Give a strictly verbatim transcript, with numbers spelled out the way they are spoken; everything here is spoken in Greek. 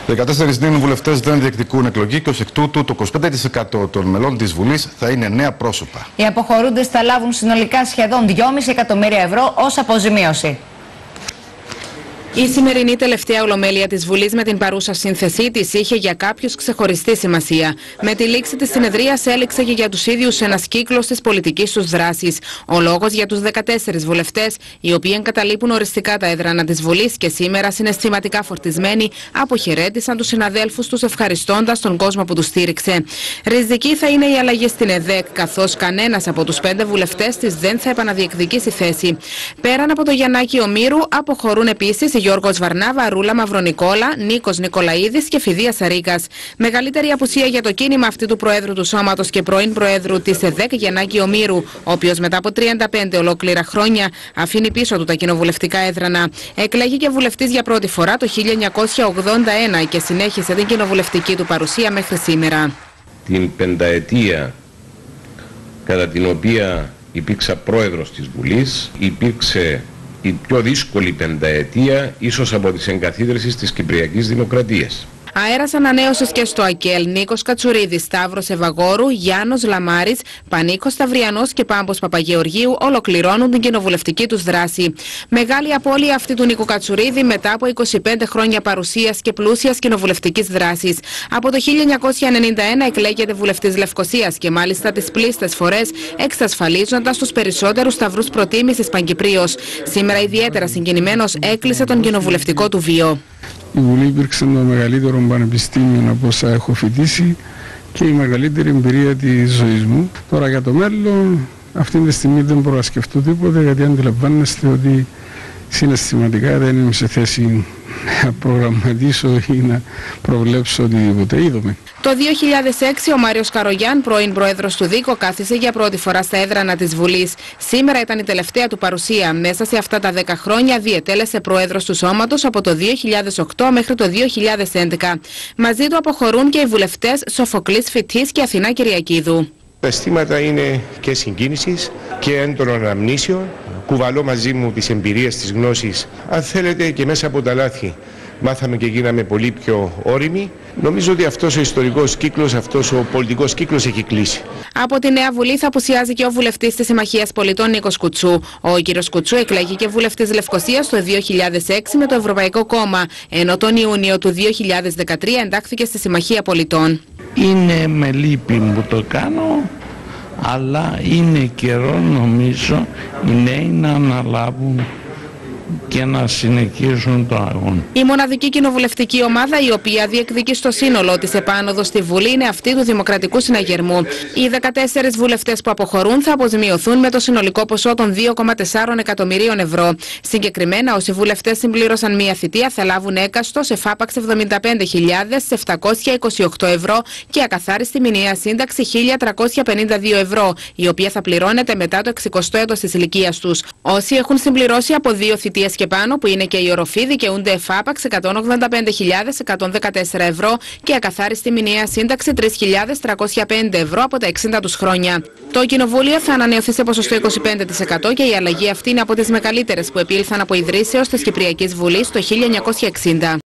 δεκατέσσερις νέοι βουλευτές δεν διεκδικούν εκλογή και ως εκ τούτου το είκοσι πέντε τοις εκατό των μελών της Βουλής θα είναι νέα πρόσωπα. Οι αποχωρούντες θα λάβουν συνολικά σχεδόν δυόμισι εκατομμύρια ευρώ ως αποζημίωση. Η σημερινή τελευταία ολομέλεια της Βουλής με την παρούσα σύνθεσή της είχε για κάποιους ξεχωριστή σημασία. Με τη λήξη της συνεδρίας έληξε και για τους ίδιους ένας κύκλος της πολιτικής τους δράσης. Ο λόγος για τους δεκατέσσερις βουλευτές, οι οποίοι εγκαταλείπουν οριστικά τα έδρανα της Βουλής και σήμερα συναισθηματικά φορτισμένοι, αποχαιρέτησαν τους συναδέλφους τους ευχαριστώντας τον κόσμο που τους στήριξε. Ριζική θα είναι η αλλαγή στην ΕΔΕΚ, καθώς κανένας από τους πέντε βουλευτές της δεν θα επαναδιεκδικήσει θέση. Πέραν από το Γιαννάκη Ομήρου, αποχωρούν επίσης Γιώργος Βαρνάβα, Ρούλα Μαυρονικόλα, Νίκος Νικολαίδης και Φιδία Σαρίκας. Μεγαλύτερη απουσία για το κίνημα αυτή του Προέδρου του Σώματος και πρώην Προέδρου της ΕΔΕΚ, Γιαννάκη Ομήρου, ο οποίος μετά από τριάντα πέντε ολόκληρα χρόνια αφήνει πίσω του τα κοινοβουλευτικά έδρανα. Εκλέγηκε βουλευτής για πρώτη φορά το χίλια εννιακόσια ογδόντα ένα και συνέχισε την κοινοβουλευτική του παρουσία μέχρι σήμερα. Την πενταετία κατά την οποία υπήρξα πρόεδρος της Βουλής, υπήρξε η πιο δύσκολη πενταετία ίσως από τις εγκαθίδρυσεις της Κυπριακής Δημοκρατίας. Αέρας ανανέωσης και στο ΑΚΕΛ, Νίκος Κατσουρίδης, Σταύρος Ευαγόρου, Γιάννος Λαμάρης, Πανίκος Σταυριανός και Πάμπος Παπαγεωργίου ολοκληρώνουν την κοινοβουλευτική τους δράση. Μεγάλη απώλεια αυτή του Νίκου Κατσουρίδη μετά από είκοσι πέντε χρόνια παρουσίας και πλούσιας κοινοβουλευτικής δράσης. Από το χίλια εννιακόσια ενενήντα ένα εκλέγεται βουλευτής Λευκωσίας και μάλιστα τις πλήστες φορές εξασφαλίζοντας τους περισσότερους σταυρούς προτίμησης Παγκυπρίως. Σήμερα ιδιαίτερα συγκινημένος έκλεισε τον κοινοβουλευτικό του βίο. Η Βουλή υπήρξε το μεγαλύτερο πανεπιστήμιο από όσα έχω φοιτήσει και η μεγαλύτερη εμπειρία της ζωής μου. Τώρα για το μέλλον, αυτή τη στιγμή δεν μπορώ να σκεφτώ τίποτε, γιατί αντιλαμβάνεστε ότι συναισθηματικά δεν είμαι σε θέση να προγραμματίσω ή να προβλέψω οτιδήποτε. Είδαμε. Το δύο χιλιάδες έξι ο Μάριος Καρογιάν, πρώην πρόεδρος του ΔΥΚΟ, κάθισε για πρώτη φορά στα έδρανα της Βουλής. Σήμερα ήταν η τελευταία του παρουσία. Μέσα σε αυτά τα δέκα χρόνια διετέλεσε πρόεδρος του Σώματος από το δύο χιλιάδες οκτώ μέχρι το δύο χιλιάδες έντεκα. Μαζί του αποχωρούν και οι βουλευτές Σοφοκλής Φυτής και Αθηνά Κυριακίδου. Τα αισθήματα είναι και συγκίνησης και έντονων αναμνήσεων. Κουβαλώ μαζί μου τις εμπειρίες, τις γνώσεις, αν θέλετε, και μέσα από τα λάθη μάθαμε και γίναμε πολύ πιο όριμοι. Νομίζω ότι αυτός ο ιστορικός κύκλος, αυτός ο πολιτικός κύκλος έχει κλείσει. Από τη Νέα Βουλή θα απουσιάζει και ο βουλευτής της Συμμαχίας Πολιτών Νίκος Κουτσού. Ο κύριος Κουτσού εκλέγηκε βουλευτής Λευκωσίας το δύο χιλιάδες έξι με το Ευρωπαϊκό Κόμμα, ενώ τον Ιούνιο του δύο χιλιάδες δεκατρία εντάχθηκε στη Συμμαχία Πολιτών. Είναι με λύπη που το κάνω, αλλά είναι καιρό νομίζω οι νέοι να αναλάβουν και να συνεχίσουν το αγώνα. Η μοναδική κοινοβουλευτική ομάδα η οποία διεκδικεί στο σύνολό της επάνωδο στη Βουλή είναι αυτή του Δημοκρατικού Συναγερμού. Οι δεκατέσσερις βουλευτές που αποχωρούν θα αποζημιωθούν με το συνολικό ποσό των δύο κόμμα τέσσερα εκατομμυρίων ευρώ. Συγκεκριμένα, όσοι βουλευτές συμπλήρωσαν μία θητεία θα λάβουν έκαστος εφάπαξ εβδομήντα πέντε χιλιάδες επτακόσια είκοσι οκτώ ευρώ και ακαθάριστη μηνιαία σύνταξη χίλια τριακόσια πενήντα δύο ευρώ, η οποία θα πληρώνεται μετά το εξηκοστό έτος της ηλικίας τους. Όσοι έχουν συμπληρώσει από δύο θητείες και πάνω, που είναι και η οροφή, δικαιούνται εφάπαξ εκατόν ογδόντα πέντε χιλιάδες εκατόν δεκατέσσερα ευρώ και ακαθάριστη μηνιαία σύνταξη τρεις χιλιάδες τριακόσια πέντε ευρώ από τα εξήντα τους χρόνια. Το Κοινοβούλιο θα ανανεωθεί σε ποσοστό είκοσι πέντε τοις εκατό και η αλλαγή αυτή είναι από τις μεγαλύτερες που επήλθαν από ιδρύσεως της Κυπριακής Βουλής το χίλια εννιακόσια εξήντα.